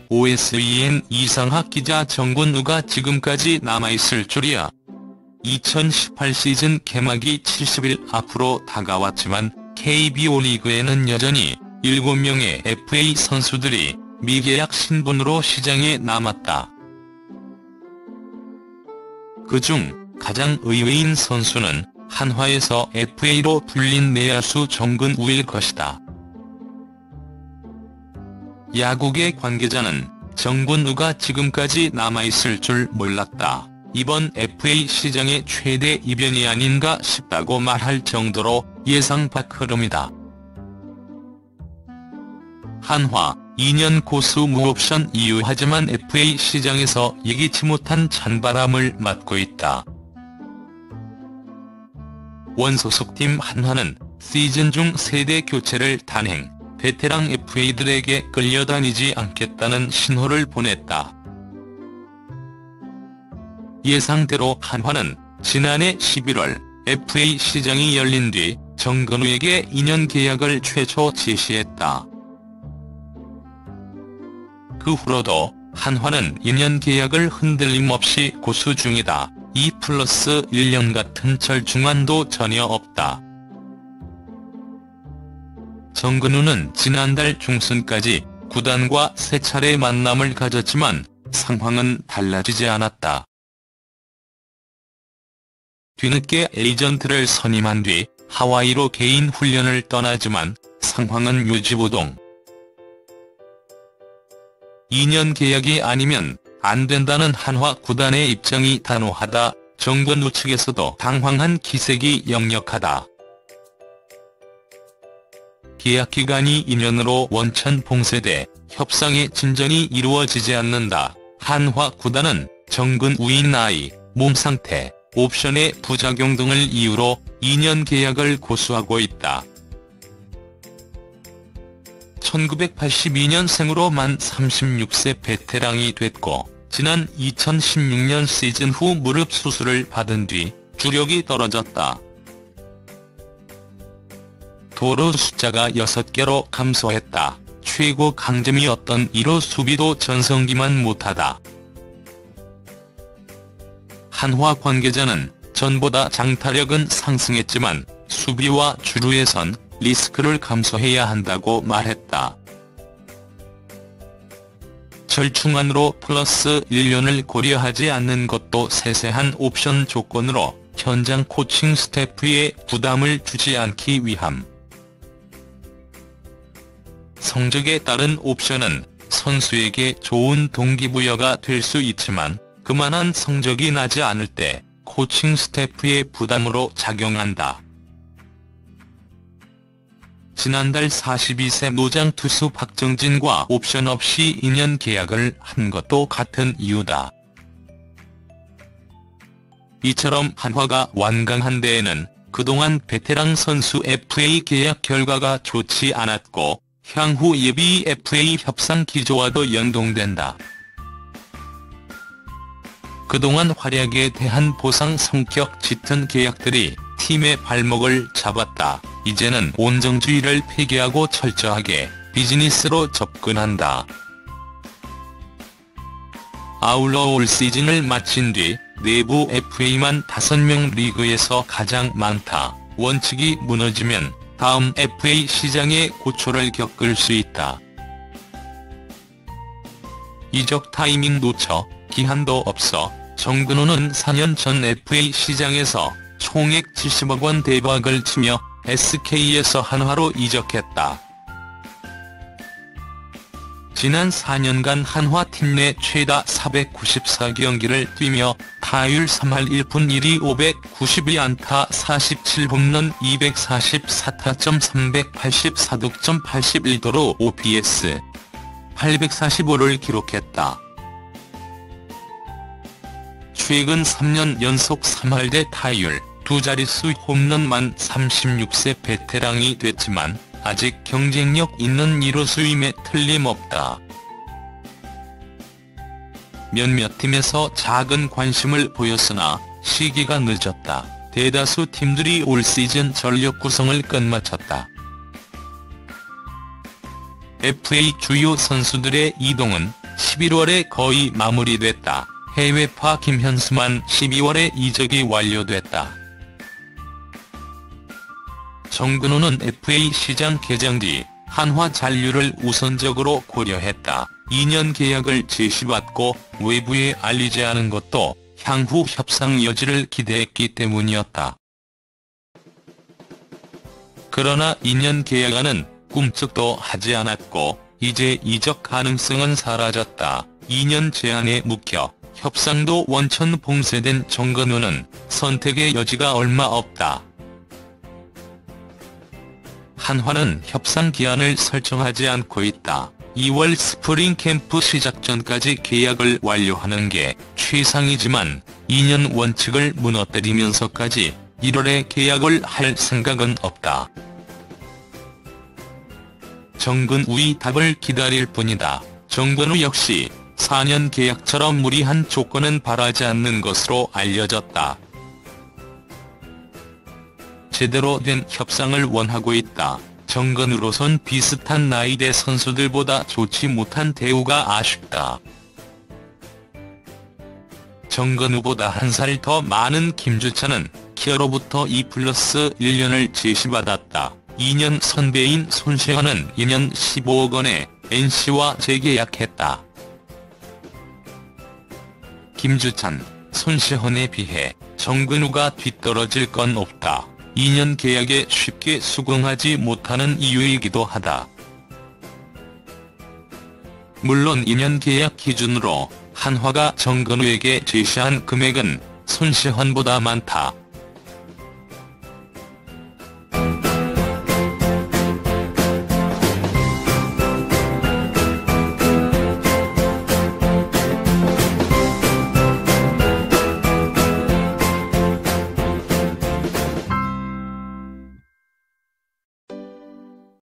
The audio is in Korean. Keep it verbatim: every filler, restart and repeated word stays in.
오에스이엔 이상학 기자 정근우가 지금까지 남아있을 줄이야. 이천십팔 시즌 개막이 칠십 일 앞으로 다가왔지만 케이비오 리그에는 여전히 일곱 명의 에프에이 선수들이 미계약 신분으로 시장에 남았다. 그중 가장 의외인 선수는 한화에서 에프에이로 불린 내야수 정근우일 것이다. 야구계 관계자는 정근우가 지금까지 남아있을 줄 몰랐다. 이번 에프에이 시장의 최대 이변이 아닌가 싶다고 말할 정도로 예상 밖 흐름이다. 한화 이 년 고수 무옵션 이유 하지만 에프에이 시장에서 예기치 못한 찬바람을 맞고 있다. 원소속팀 한화는 시즌 중 세대 교체를 단행, 베테랑 에프에이들에게 끌려다니지 않겠다는 신호를 보냈다. 예상대로 한화는 지난해 십일월 에프에이 시장이 열린 뒤 정근우에게 이 년 계약을 최초 제시했다. 그 후로도 한화는 이 년 계약을 흔들림 없이 고수 중이다. 이 플러스 일 년 같은 절충안도 전혀 없다. 정근우는 지난달 중순까지 구단과 세 차례 만남을 가졌지만 상황은 달라지지 않았다. 뒤늦게 에이전트를 선임한 뒤 하와이로 개인 훈련을 떠나지만 상황은 요지부동. 이 년 계약이 아니면 안 된다는 한화 구단의 입장이 단호하다. 정근우 측에서도 당황한 기색이 역력하다. 계약 기간이 이 년으로 원천 봉쇄돼 협상의 진전이 이루어지지 않는다. 한화 구단은 정근우의 나이, 몸 상태, 옵션의 부작용 등을 이유로 이 년 계약을 고수하고 있다. 천구백팔십이 년생으로 만 삼십육 세 베테랑이 됐고 지난 이천십육 년 시즌 후 무릎 수술을 받은 뒤 주력이 떨어졌다. 도루 숫자가 여섯 개로 감소했다. 최고 강점이었던 일 호 수비도 전성기만 못하다. 한화 관계자는 전보다 장타력은 상승했지만 수비와 주루에선 리스크를 감소해야 한다고 말했다. 절충안으로 플러스 일 년을 고려하지 않는 것도 세세한 옵션 조건으로 현장 코칭 스태프에 부담을 주지 않기 위함. 성적에 따른 옵션은 선수에게 좋은 동기부여가 될 수 있지만 그만한 성적이 나지 않을 때 코칭 스태프의 부담으로 작용한다. 지난달 사십이 세 노장 투수 박정진과 옵션 없이 이 년 계약을 한 것도 같은 이유다. 이처럼 한화가 완강한 데에는 그동안 베테랑 선수 에프에이 계약 결과가 좋지 않았고 향후 예비 에프에이 협상 기조와도 연동된다. 그동안 활약에 대한 보상 성격 짙은 계약들이 팀의 발목을 잡았다. 이제는 온정주의를 폐기하고 철저하게 비즈니스로 접근한다. 아울러 올 시즌을 마친 뒤 내부 에프에이만 다섯 명 리그에서 가장 많다. 원칙이 무너지면 다음 에프에이 시장에 고초를 겪을 수 있다. 이적 타이밍 놓쳐 기한도 없어 정근우는 사 년 전 에프에이 시장에서 총액 칠십억 원 대박을 치며 에스케이에서 한화로 이적했다. 지난 사 년간 한화 팀 내 최다 사백구십사 경기를 뛰며 타율 삼 할 일 푼 일 리 오백구십이 안타 사십칠 홈런 이백사십사 타점 삼백팔십사 득점 팔십일 도루 오피에스 팔백사십오를 기록했다. 최근 삼 년 연속 삼 할대 타율, 두 자릿수 홈런만 삼십육 세 베테랑이 됐지만 아직 경쟁력 있는 일 호수임에 틀림없다. 몇몇 팀에서 작은 관심을 보였으나 시기가 늦었다. 대다수 팀들이 올 시즌 전력 구성을 끝마쳤다. 에프에이 주요 선수들의 이동은 십일월에 거의 마무리됐다. 해외파 김현수만 십이월에 이적이 완료됐다. 정근우는 에프에이 시장 개장 뒤 한화 잔류를 우선적으로 고려했다. 이 년 계약을 제시받고 외부에 알리지 않은 것도 향후 협상 여지를 기대했기 때문이었다. 그러나 이 년 계약안은 꿈쩍도 하지 않았고 이제 이적 가능성은 사라졌다. 이 년 제한에 묶여 협상도 원천 봉쇄된 정근우는 선택의 여지가 얼마 없다. 한화는 협상 기한을 설정하지 않고 있다. 이월 스프링 캠프 시작 전까지 계약을 완료하는 게 최상이지만 이 년 원칙을 무너뜨리면서까지 일월에 계약을 할 생각은 없다. 정근우의 답을 기다릴 뿐이다. 정근우 역시 사 년 계약처럼 무리한 조건은 바라지 않는 것으로 알려졌다. 제대로 된 협상을 원하고 있다. 정근우로선 비슷한 나이대 선수들보다 좋지 못한 대우가 아쉽다. 정근우보다 한 살 더 많은 김주찬은 키어로부터 이 플러스 일 년을 제시받았다. 이 년 선배인 손시현은 이 년 십오억 원에 엔씨와 재계약했다. 김주찬, 손시현에 비해 정근우가 뒤떨어질 건 없다. 이 년 계약에 쉽게 수긍하지 못하는 이유이기도 하다. 물론 이 년 계약 기준으로 한화가 정근우에게 제시한 금액은 손시현보다 많다.